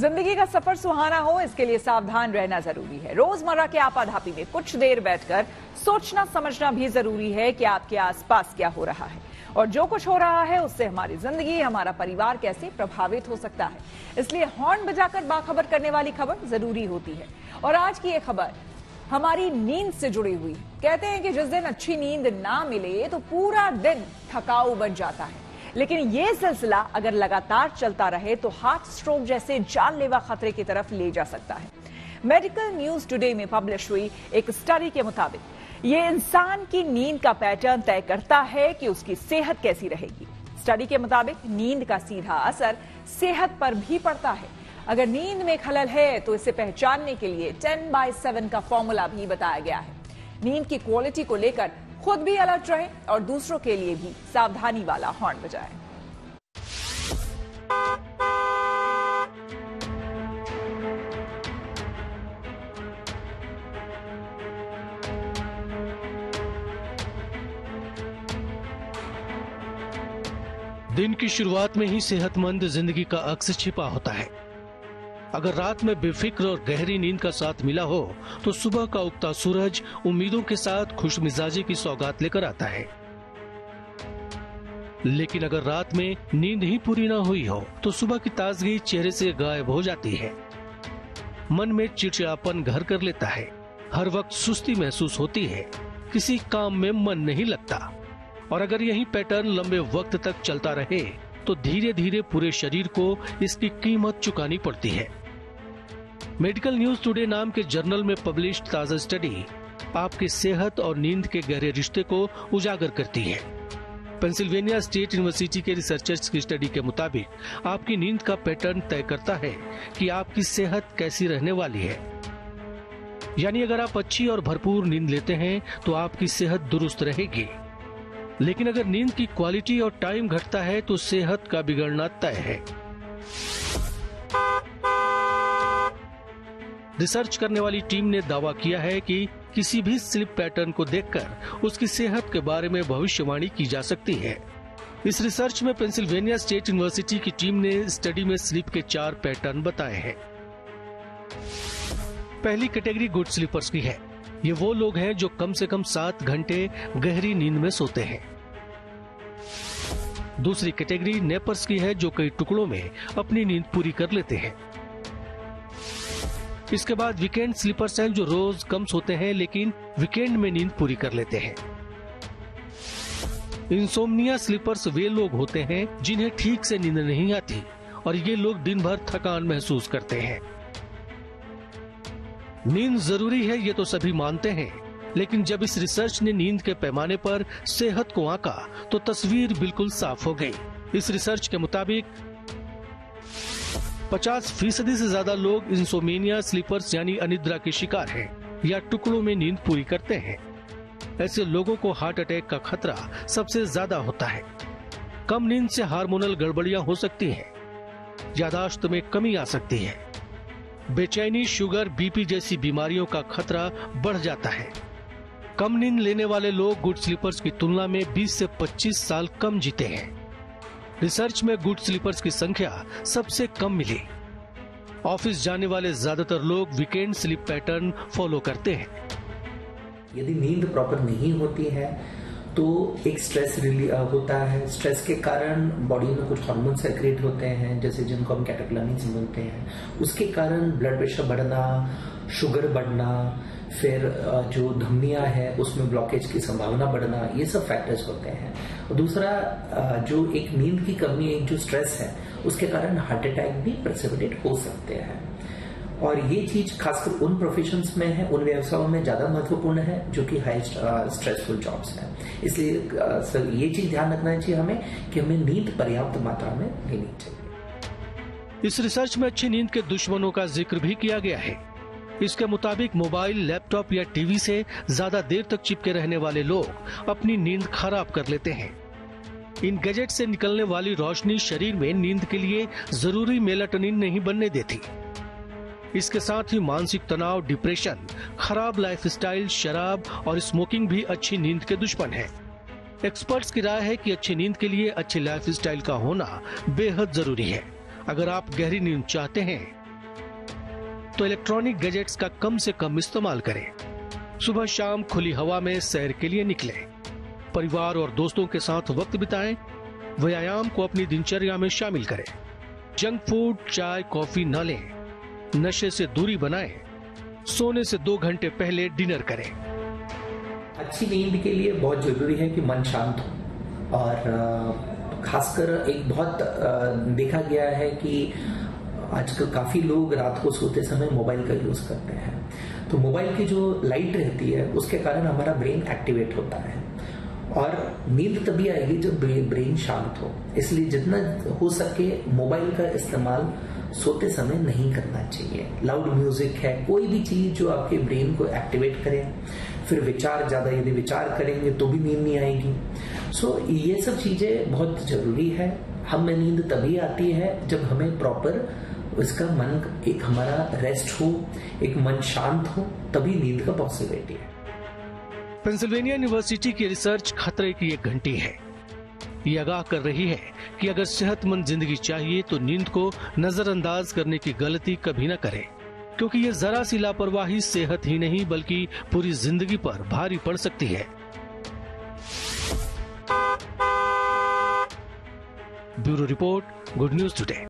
जिंदगी का सफर सुहाना हो, इसके लिए सावधान रहना जरूरी है। रोजमर्रा के आपाधापी में कुछ देर बैठकर सोचना समझना भी जरूरी है कि आपके आसपास क्या हो रहा है और जो कुछ हो रहा है उससे हमारी जिंदगी, हमारा परिवार कैसे प्रभावित हो सकता है। इसलिए हॉर्न बजाकर बाखबर करने वाली खबर जरूरी होती है। और आज की ये खबर हमारी नींद से जुड़ी हुई है। कहते हैं कि जिस दिन अच्छी नींद ना मिले तो पूरा दिन थकाऊ बन जाता है, लेकिन यह सिलसिला अगर लगातार चलता रहे तो हार्ट स्ट्रोक जैसे जानलेवा खतरे की तरफ ले जा सकता है। मेडिकल न्यूज टुडे में पब्लिश हुई एक स्टडी के मुताबिक ये इंसान की नींद का पैटर्न तय करता है कि उसकी सेहत कैसी रहेगी। स्टडी के मुताबिक नींद का सीधा असर सेहत पर भी पड़ता है। अगर नींद में खलल है तो इसे पहचानने के लिए 10/7 का फॉर्मूला भी बताया गया है। नींद की क्वालिटी को लेकर खुद भी अलर्ट रहें और दूसरों के लिए भी सावधानी वाला हॉर्न बजाएं। दिन की शुरुआत में ही सेहतमंद जिंदगी का अक्स छिपा होता है। अगर रात में बेफिक्र और गहरी नींद का साथ मिला हो तो सुबह का उगता सूरज उम्मीदों के साथ खुशमिजाजी की सौगात लेकर आता है। लेकिन अगर रात में नींद ही पूरी ना हुई हो तो सुबह की ताजगी चेहरे से गायब हो जाती है। मन में चिड़चिड़ापन घर कर लेता है। हर वक्त सुस्ती महसूस होती है। किसी काम में मन नहीं लगता। और अगर यही पैटर्न लंबे वक्त तक चलता रहे तो धीरे धीरे पूरे शरीर को इसकी कीमत चुकानी पड़ती है। मेडिकल न्यूज टुडे नाम के जर्नल में पब्लिश्ड ताजा स्टडी आपकी सेहत और नींद के गहरे रिश्ते को उजागर करती है। पेंसिल्वेनिया स्टेट यूनिवर्सिटी के रिसर्चर्स की स्टडी के मुताबिक आपकी नींद का पैटर्न तय करता है कि आपकी सेहत कैसी रहने वाली है। यानी अगर आप अच्छी और भरपूर नींद लेते हैं तो आपकी सेहत दुरुस्त रहेगी, लेकिन अगर नींद की क्वालिटी और टाइम घटता है तो सेहत का बिगड़ना तय है। रिसर्च करने वाली टीम ने दावा किया है कि किसी भी स्लीप पैटर्न को देखकर उसकी सेहत के बारे में भविष्यवाणी की जा सकती है। इस रिसर्च में पेंसिल्वेनिया स्टेट यूनिवर्सिटी की टीम ने स्टडी में स्लीप के 4 पैटर्न बताए हैं। पहली कैटेगरी गुड स्लीपर्स की है। ये वो लोग हैं जो कम से कम 7 घंटे गहरी नींद में सोते हैं। दूसरी कैटेगरी नेपर्स की है, जो कई टुकड़ों में अपनी नींद पूरी कर लेते हैं। इसके बाद वीकेंड स्लीपर्स हैं, जो रोज कम सोते हैं लेकिन वीकेंड में नींद पूरी कर लेते हैं। इंसोम्निया स्लीपर्स वे लोग होते हैं जिन्हें ठीक से नींद नहीं आती और ये लोग दिन भर थकान महसूस करते हैं। नींद जरूरी है ये तो सभी मानते हैं, लेकिन जब इस रिसर्च ने नींद के पैमाने पर सेहत को आंका तो तस्वीर बिल्कुल साफ हो गई। इस रिसर्च के मुताबिक 50% से ज्यादा लोग इंसोमेनिया स्लीपर्स यानी अनिद्रा के शिकार हैं या टुकड़ों में नींद पूरी करते हैं। ऐसे लोगों को हार्ट अटैक का खतरा सबसे ज्यादा होता है। कम नींद से हार्मोनल गड़बड़ियां हो सकती हैं, याददाश्त में कमी आ सकती है, बेचैनी, शुगर, बीपी जैसी बीमारियों का खतरा बढ़ जाता है। कम नींद लेने वाले लोग गुड स्लीपर्स की तुलना में 20 से 25 साल कम जीते हैं। रिसर्च में गुड स्लीपर्स की संख्या सबसे कम मिली। ऑफिस जाने वाले ज्यादातर लोग वीकेंड स्लीप पैटर्न फॉलो करते हैं। यदि नींद प्रॉपर नहीं होती है तो एक स्ट्रेस होता है। स्ट्रेस के कारण बॉडी में कुछ हार्मोन सेक्रेट होते हैं, जैसे जिनको हम कैटेकोलामिन्स बोलते हैं। उसके कारण ब्लड प्रेशर बढ़ना, शुगर बढ़ना, फिर जो धमनियां है उसमें ब्लॉकेज की संभावना बढ़ना, ये सब फैक्टर्स होते हैं। और दूसरा जो एक नींद की कमी, एक जो स्ट्रेस है, उसके कारण हार्ट अटैक भी प्रेसिपिटेट हो सकते हैं। और ये चीज खासकर उन प्रोफेशंस में है, उन व्यवसायों में ज्यादा महत्वपूर्ण है जो कि हाई स्ट्रेसफुल जॉब्स हैं। इसलिए सर ये चीज ध्यान रखना चाहिए हमें कि हमें नींद पर्याप्त मात्रा में लेनी चाहिए। इस रिसर्च में अच्छी नींद के दुश्मनों का जिक्र भी किया गया है। इसके मुताबिक मोबाइल, लैपटॉप या टीवी से ज्यादा देर तक चिपके रहने वाले लोग अपनी नींद खराब कर लेते हैं। इन गैजेट से निकलने वाली रोशनी शरीर में नींद के लिए जरूरी मेलाटोनिन नहीं बनने देती। इसके साथ ही मानसिक तनाव, डिप्रेशन, खराब लाइफस्टाइल, शराब और स्मोकिंग भी अच्छी नींद के दुश्मन हैं। एक्सपर्ट्स की राय है कि अच्छी नींद के लिए अच्छी लाइफस्टाइल का होना बेहद जरूरी है। अगर आप गहरी नींद चाहते हैं तो इलेक्ट्रॉनिक गैजेट्स का कम से कम इस्तेमाल करें। सुबह शाम खुली हवा में सैर के लिए निकलें। परिवार और दोस्तों के साथ वक्त बिताएं। व्यायाम को अपनी दिनचर्या में शामिल करें। जंक फूड, चाय, कॉफी न लें। नशे से दूरी बनाएं। सोने से 2 घंटे पहले डिनर करें। अच्छी नींद के लिए बहुत जरूरी है कि मन शांत हो, और खासकर एक बहुत देखा गया है कि आजकल काफी लोग रात को सोते समय मोबाइल का यूज करते हैं। तो मोबाइल की जो लाइट रहती है उसके कारण हमारा ब्रेन एक्टिवेट होता है, और नींद तभी आएगी जब ब्रेन शांत हो। इसलिए जितना हो सके मोबाइल का इस्तेमाल सोते समय नहीं करना चाहिए। लाउड म्यूजिक है, कोई भी चीज जो आपके ब्रेन को एक्टिवेट करे। फिर विचार, ज्यादा यदि विचार करेंगे तो भी नींद नहीं आएगी। सो ये सब चीजें बहुत जरूरी है। हमें नींद तभी आती है जब हमें प्रॉपर इसका मन, एक हमारा रेस्ट हो, एक मन शांत हो, तभी नींद का पॉसिबिलिटी है। पेंसिल्वेनिया यूनिवर्सिटी की रिसर्च खतरे की एक घंटी है। ये आगाह कर रही है कि अगर सेहतमंद जिंदगी चाहिए तो नींद को नजरअंदाज करने की गलती कभी न करें, क्योंकि ये जरा सी लापरवाही सेहत ही नहीं बल्कि पूरी जिंदगी पर भारी पड़ सकती है। Bureau report, Good News today.